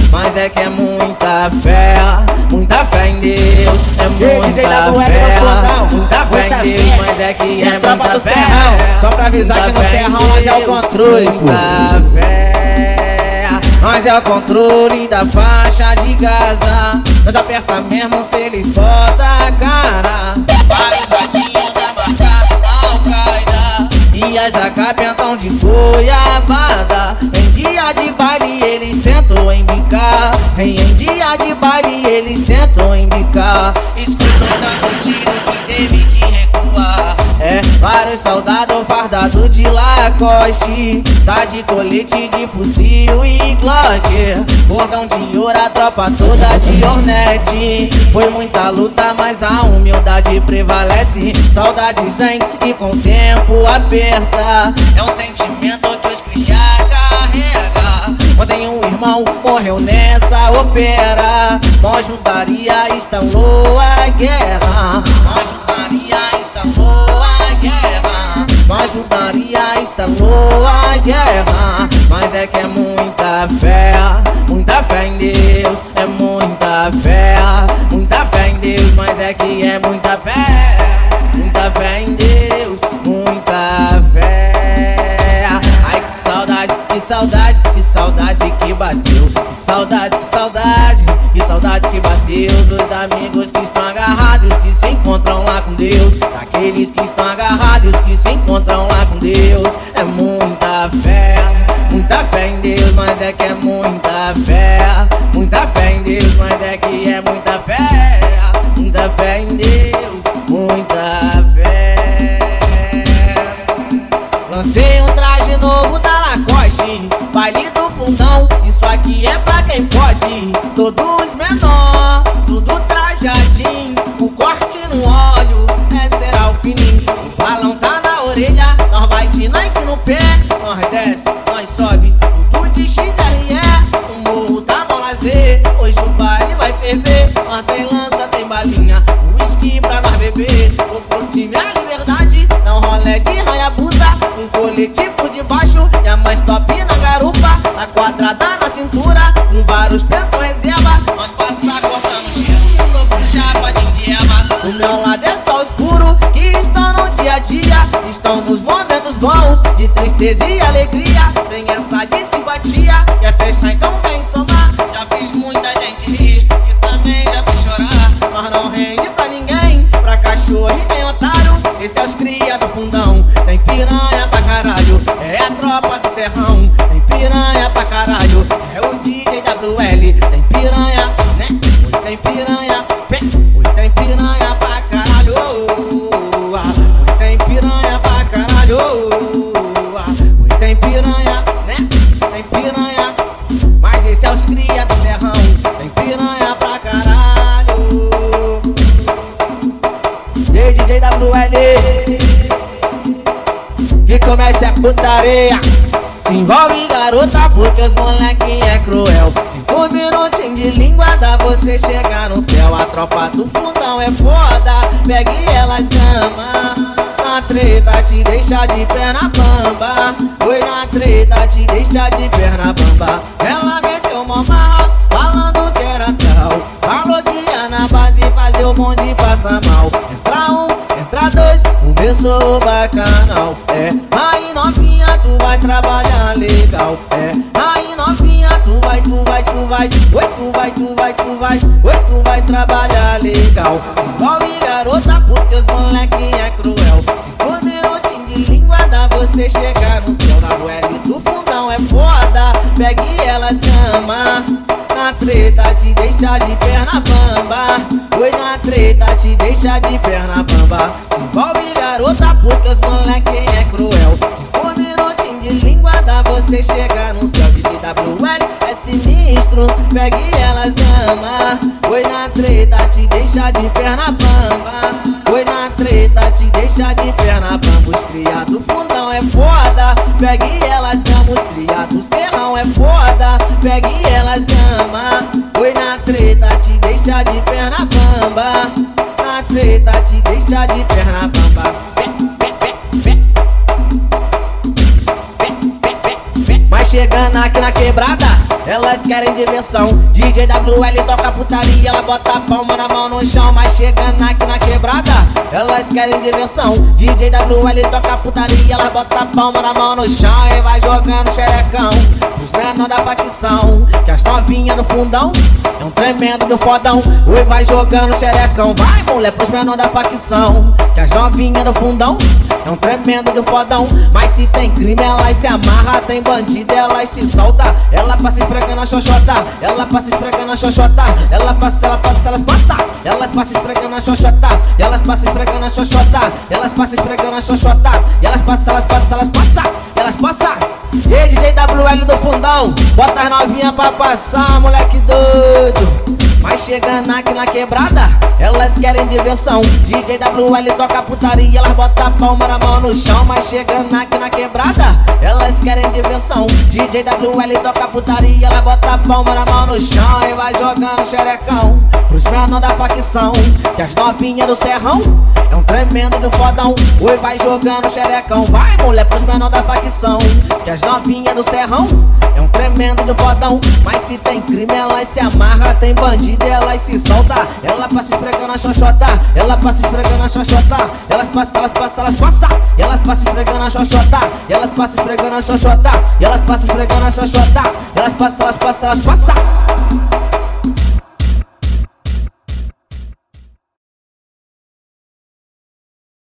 mas é que é muita fé em Deus. É muita fé em Deus, mas é que é muita fé. Só pra avisar que no Serrão nós é o controle, muita fé. Nós é o controle da faixa de Gaza. Nós aperta mesmo se eles botam a cara. Vários radinhos da marca Al-Qaeda e as AK pentam de goiabada. Em dia de baile eles tentam embicar. Em dia de baile eles tentam embicar. Escutam tanto tiro que teve que recuar. É, vários soldados fardados de Lacoste, tá de colete de fuzil e Glock. Bordão de ouro, a tropa toda de Hornet. Foi muita luta, mas a humildade prevalece. Saudades vem e com o tempo aperta. É um sentimento que os cria carrega. Ontem um irmão morreu nessa opera. Nós juntaria instalou a guerra. Nós juntaria instalou a guerra. Nós juntaria instalou a guerra. Mas é que é muita fé em Deus. É muita fé em Deus, mas é que é muita fé em Deus, muita fé. Ai que saudade, que saudade, que saudade que bateu. Que saudade, que saudade, que saudade que bateu. Dos amigos que estão agarrados, que se encontram lá com Deus. Daqueles que estão agarrados, que se encontram lá com Deus. É muita fé em Deus, mas é que é muita fé em Deus, mas é que é muita fé em Deus, muita fé. Lancei um traje novo da Lacoste, baile do fundão, isso aqui é pra quem pode. Todos menor, tudo trajadinho, o corte no óleo, será o fininho. O balão tá na orelha, nós vai de Nike no pé. Nós desce, nós sobe, tudo de XRE. O morro tá mó lazer, hoje o baile vai ferver. Nós tem lança, tem balinha, whisky pra nós beber. Vou curtir minha liberdade, dá um rolê de Hayabusa. Um colete por debaixo e a mais top na garupa. A quadrada na cintura, com vários pentos reserva. Nós passar cortando gelo, vou puxar chapa de guerra. Do meu lado é só os puros que estão no dia a dia. Estão nos momentos bons, de tristeza e alegria. Sem essa de simpatia, quer fechar então vem somar. Já fiz muita gente rir e também já fiz chorar. Mas não rende pra ninguém, pra cachorro e nem otário. Esse é os cria do fundão, tem piranha pra caralho. É a tropa do Serrão, tem piranha pra caralho. É o DJ WL, tem piranha, né? Oi, tem piranha, oi, tem piranha pra caralho. Oi, tem piranha pra caralho. Oi, tem piranha, né? Tem piranha. Mas esse é os cria do Serrão, tem piranha pra caralho. DJ WL, que comece a putaria. Se envolve garota porque os moleque é cruel. 5 minutinhos de língua dá você chegar no céu. A tropa do fundão é foda, pegue elas cama. Na treta te deixa de perna bamba. Oi, na treta te deixa de perna bamba. Ela meteu mó marra, falando que era tal. Falou que ia na base fazer o bonde passar mal. Entra um, entra dois, começou bacanal. É, aí novinha tu vai trabalhar legal. É, aí novinha tu vai, oi tu vai trabalhar legal. Envolve garota porque os moleque é cruel. 5 minutinhos de língua dá você chegar no céu. Na UL do fundão é foda, pegue elas cama. Na treta te deixa de perna bamba. Oi, na treta te deixa de perna bamba. Envolve garota porque os moleque é cruel. 5 minutinhos de língua dá você chegar no céu. De WL é sinistro, pegue elas cama. Oi, na treta te deixa de perna bamba. Oi, na treta te deixa de perna bamba. Os cria do fundão é foda, pegue elas cama. Os cria do Serrão é foda, pegue elas cama. Oi, na treta te deixa de perna bamba. Na treta te deixa de perna bamba. Vai chegando chegando aqui na quebrada, elas querem diversão. DJ WL toca putaria, ela bota a palma na mão no chão. Mas chegando aqui na quebrada, elas querem diversão. DJ WL toca putaria, ela bota a palma na mão no chão. E vai jogando xerecão os menor da facção, que as novinhas no fundão é um tremendo do fodão. Oi, vai jogando xerecão, vai mulher pros menor da facção, que as novinhas no fundão é um tremendo do fodão. Mas se tem crime elas se amarra, tem bandido elas se solta. Ela passa esfregando a xoxota, ela passa esfregando a xoxota. Ela passa, elas passa. Elas passam esfregando a xoxota, elas passam esfregando a xoxota. Elas passam esfregando a xoxota. Elas passam, elas passam. E DJ WL do fundão, bota as novinhas pra passar, moleque doido. Mas chegando aqui na quebrada, elas querem diversão. DJ WL toca putaria, elas botam a palma na mão no chão. Mas chegando aqui na quebrada, elas querem diversão. DJ WL toca putaria, elas botam a palma na mão no chão. E vai jogando xerecão pros menor da facção, que as novinhas do serrão é um tremendo do fodão. Oi, vai jogando xerecão, vai mulher pros menor da facção, que as novinhas do serrão é um tremendo do fodão. Mas se tem crime elas se amarra, tem bandido elas se solta. Ela passa esfregando a xoxota, ela passa esfregando a xoxota. Elas passam, elas passam. Elas passam esfregando a xoxota, elas passam esfregando a xoxota. Elas passam esfregando a xoxota. Elas passam, elas passam.